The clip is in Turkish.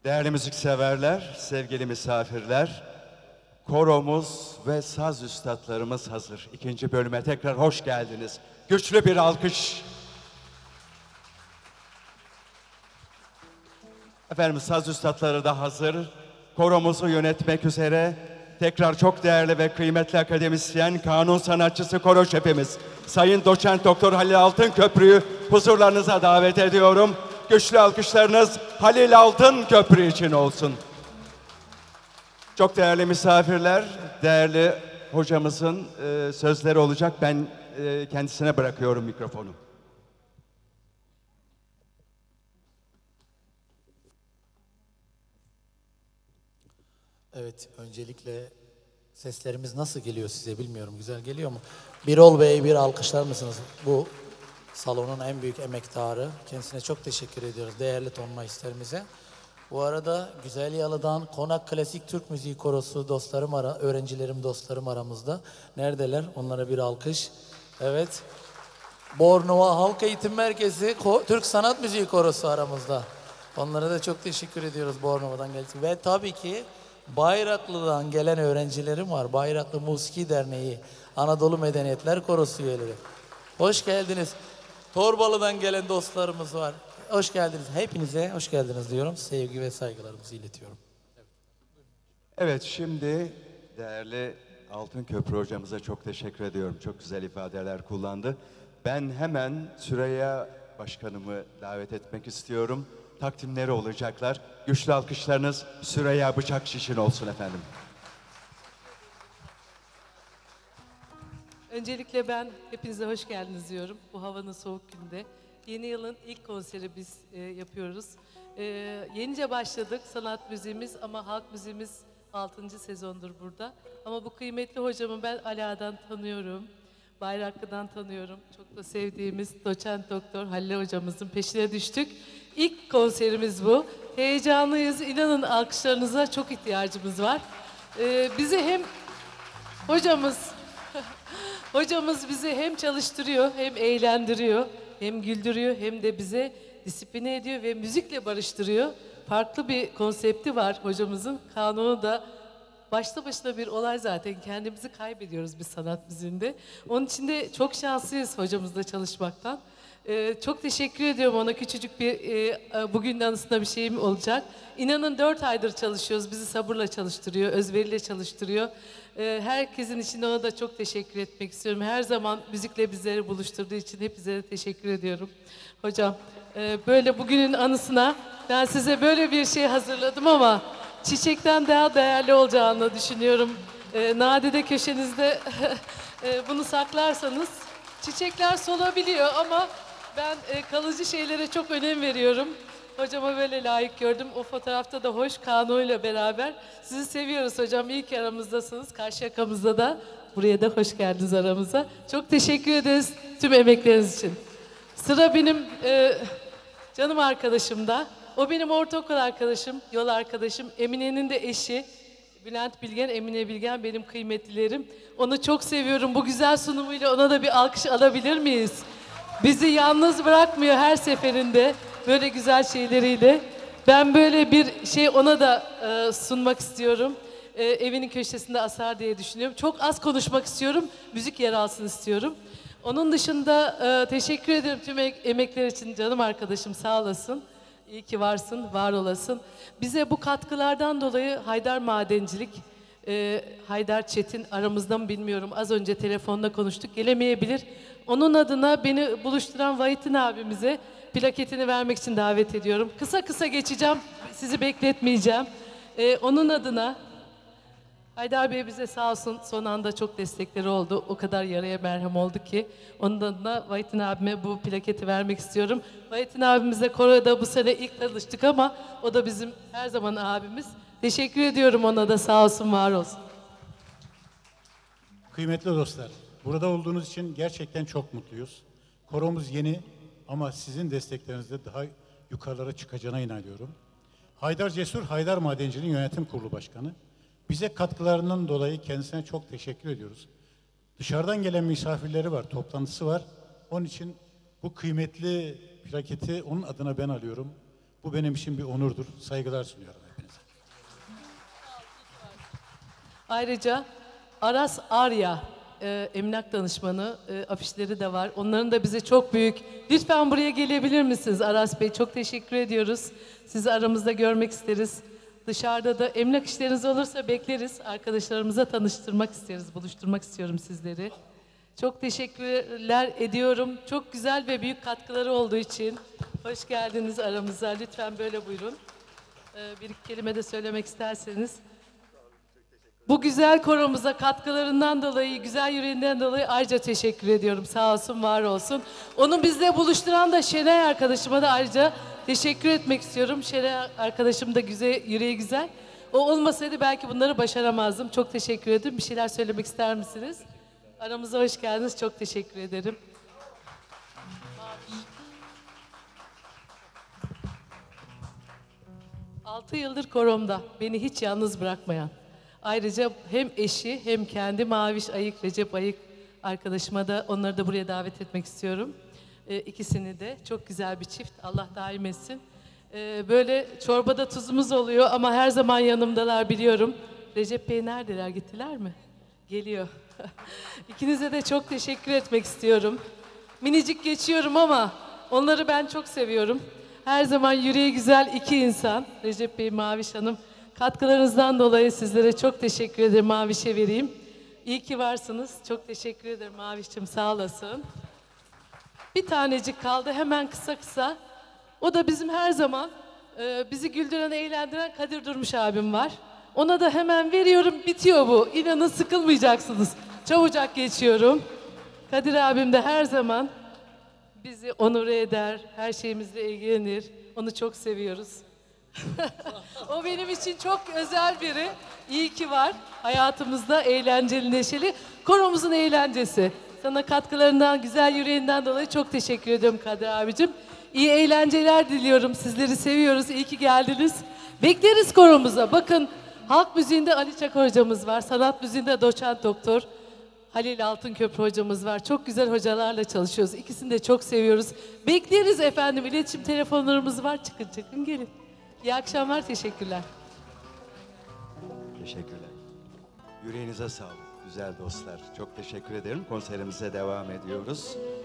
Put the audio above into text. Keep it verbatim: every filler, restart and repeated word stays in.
Değerli müzikseverler, sevgili misafirler, koromuz ve saz üstadlarımız hazır. İkinci bölüme tekrar hoş geldiniz. Güçlü bir alkış. Efendim saz üstadları da hazır. Koromuzu yönetmek üzere tekrar çok değerli ve kıymetli akademisyen, kanun sanatçısı, koro şefimiz Sayın Doçent Doktor Halil Altınköprü'yü huzurlarınıza davet ediyorum. Güçlü alkışlarınız Halil Altınköprü için olsun. Çok değerli misafirler, değerli hocamızın e, sözleri olacak. Ben e, kendisine bırakıyorum mikrofonu. Evet, öncelikle seslerimiz nasıl geliyor size bilmiyorum. Güzel geliyor mu? Birol Bey, bir alkışlar mısınız? Bu salonun en büyük emektarı. Kendisine çok teşekkür ediyoruz. Değerli tonmaistlerimize. Bu arada Güzel Yalı'dan Konak Klasik Türk Müziği Korosu dostlarım, ara, öğrencilerim, dostlarım aramızda. Neredeler? Onlara bir alkış. Evet. Bornova Halk Eğitim Merkezi Ko Türk Sanat Müziği Korosu aramızda. Onlara da çok teşekkür ediyoruz Bornova'dan geldik. Ve tabii ki Bayraklı'dan gelen öğrencilerim var. Bayraklı Musiki Derneği, Anadolu Medeniyetler Korosu üyeleri. Hoş geldiniz. Torbalı'dan gelen dostlarımız var. Hoş geldiniz. Hepinize hoş geldiniz diyorum. Sevgi ve saygılarımızı iletiyorum. Evet, evet şimdi değerli Altınköprü hocamıza çok teşekkür ediyorum. Çok güzel ifadeler kullandı. Ben hemen Süreyya Başkanımı davet etmek istiyorum. Takdimleri olacaklar. Güçlü alkışlarınız Süreyya Bıçakşiş'in olsun efendim. Öncelikle ben hepinize hoş geldiniz diyorum bu havanın soğuk günde. Yeni yılın ilk konseri biz e, yapıyoruz. E, yenice başladık sanat müziğimiz ama halk müziğimiz altıncı sezondur burada. Ama bu kıymetli hocamı ben Ala'dan tanıyorum. Bayraklı'dan tanıyorum. Çok da sevdiğimiz doçent doktor Halil hocamızın peşine düştük. İlk konserimiz bu. Heyecanlıyız. İnanın alkışlarınıza çok ihtiyacımız var. E, bizi hem hocamız... Hocamız bizi hem çalıştırıyor, hem eğlendiriyor, hem güldürüyor, hem de bize disipline ediyor ve müzikle barıştırıyor. Farklı bir konsepti var hocamızın. Kanunu da başlı başına bir olay zaten. Kendimizi kaybediyoruz biz sanat müziğinde. Onun için de çok şanslıyız hocamızla çalışmaktan. Ee, çok teşekkür ediyorum ona. Küçücük bir e, bugünün anısında bir şeyim olacak. İnanın dört aydır çalışıyoruz. Bizi sabırla çalıştırıyor, özveriyle çalıştırıyor. Ee, herkesin içinde ona da çok teşekkür etmek istiyorum. Her zaman müzikle bizleri buluşturduğu için hepinize teşekkür ediyorum. Hocam e, böyle bugünün anısına ben size böyle bir şey hazırladım ama çiçekten daha değerli olacağını düşünüyorum. E, nadide köşenizde e, bunu saklarsanız çiçekler solabiliyor ama ben e, kalıcı şeylere çok önem veriyorum. Hocama böyle layık gördüm. O fotoğrafta da hoş Kanu'yla beraber. Sizi seviyoruz hocam. İyi ki aramızdasınız. Karşıyaka'mızda da. Buraya da hoş geldiniz aramıza. Çok teşekkür ederiz tüm emekleriniz için. Sıra benim e, canım arkadaşımda. O benim ortaokul arkadaşım, yol arkadaşım. Emine'nin de eşi. Bülent Bilgen, Emine Bilgen benim kıymetlilerim. Onu çok seviyorum. Bu güzel sunumuyla ona da bir alkış alabilir miyiz? Bizi yalnız bırakmıyor her seferinde. Böyle güzel şeyleriyle. Ben böyle bir şey ona da e, sunmak istiyorum. E, evinin köşesinde asar diye düşünüyorum. Çok az konuşmak istiyorum. Müzik yer alsın istiyorum. Onun dışında e, teşekkür ederim tüm em emekler için canım arkadaşım sağ olasın. İyi ki varsın, var olasın. Bize bu katkılardan dolayı Haydar Madencilik, e, Haydar Çetin aramızda mı bilmiyorum. Az önce telefonda konuştuk. Gelemeyebilir. Onun adına beni buluşturan Vahittin abimize plaketini vermek için davet ediyorum. Kısa kısa geçeceğim, sizi bekletmeyeceğim. Ee, onun adına Haydar Bey bize sağ olsun son anda çok destekleri oldu. O kadar yaraya merhem oldu ki. Onun adına Vahittin abime bu plaketi vermek istiyorum. Vahittin abimizle koroda bu sene ilk tanıştık ama o da bizim her zaman abimiz. Teşekkür ediyorum ona da sağ olsun, var olsun. Kıymetli dostlar, burada olduğunuz için gerçekten çok mutluyuz. Koromuz yeni ama sizin desteklerinizle daha yukarılara çıkacağına inanıyorum. Haydar Cesur, Haydar Madenciliğin Yönetim Kurulu Başkanı. Bize katkılarından dolayı kendisine çok teşekkür ediyoruz. Dışarıdan gelen misafirleri var, toplantısı var. Onun için bu kıymetli plaketi onun adına ben alıyorum. Bu benim için bir onurdur. Saygılar sunuyorum hepinize. Ayrıca Aras Arya, e, emlak danışmanı, e, afişleri de var. Onların da bize çok büyük. Lütfen buraya gelebilir misiniz Aras Bey? Çok teşekkür ediyoruz. Sizi aramızda görmek isteriz. Dışarıda da emlak işleriniz olursa bekleriz. Arkadaşlarımıza tanıştırmak isteriz, buluşturmak istiyorum sizleri. Çok teşekkürler ediyorum. Çok güzel ve büyük katkıları olduğu için. Hoş geldiniz aramıza. Lütfen böyle buyurun. Ee, bir iki kelime de söylemek isterseniz. Bu güzel koromuza katkılarından dolayı, güzel yüreğinden dolayı ayrıca teşekkür ediyorum. Sağ olsun, var olsun. Onu bizle buluşturan da Şenay arkadaşıma da ayrıca teşekkür etmek istiyorum. Şenay arkadaşım da güzel, yüreği güzel. O olmasaydı belki bunları başaramazdım. Çok teşekkür ederim. Bir şeyler söylemek ister misiniz? Aramıza hoş geldiniz. Çok teşekkür ederim. Altı yıldır koromda. Beni hiç yalnız bırakmayan. Ayrıca hem eşi hem kendi Maviş Ayık, Recep Ayık arkadaşıma da onları da buraya davet etmek istiyorum. Ee, ikisini de çok güzel bir çift. Allah daim etsin. Ee, böyle çorbada tuzumuz oluyor ama her zaman yanımdalar biliyorum. Recep Bey neredeler? Gittiler mi? Geliyor. İkinize de çok teşekkür etmek istiyorum. Minicik geçiyorum ama onları ben çok seviyorum. Her zaman yüreği güzel iki insan. Recep Bey, Maviş Hanım. Katkılarınızdan dolayı sizlere çok teşekkür ederim. Maviş'e vereyim. İyi ki varsınız. Çok teşekkür ederim Maviş'cim. Sağ olasın. Bir tanecik kaldı. Hemen kısa kısa. O da bizim her zaman e, bizi güldüren, eğlendiren Kadir Durmuş abim var. Ona da hemen veriyorum. Bitiyor bu. İnanın sıkılmayacaksınız. Çabucak geçiyorum. Kadir abim de her zaman bizi onure eder. Her şeyimizle ilgilenir. Onu çok seviyoruz. O benim için çok özel biri. İyi ki var. Hayatımızda eğlenceli, neşeli. Koromuzun eğlencesi. Sana katkılarından, güzel yüreğinden dolayı çok teşekkür ediyorum Kadir abicim. İyi eğlenceler diliyorum. Sizleri seviyoruz. İyi ki geldiniz. Bekleriz koromuza. Bakın halk müziğinde Ali Çakır hocamız var. Sanat müziğinde doçent doktor Halil Altınköprü hocamız var. Çok güzel hocalarla çalışıyoruz. İkisini de çok seviyoruz. Bekleriz efendim. İletişim telefonlarımız var. Çıkın çıkın gelin. İyi akşamlar. Teşekkürler. Teşekkürler. Yüreğinize sağlık güzel dostlar. Çok teşekkür ederim. Konserimize devam ediyoruz.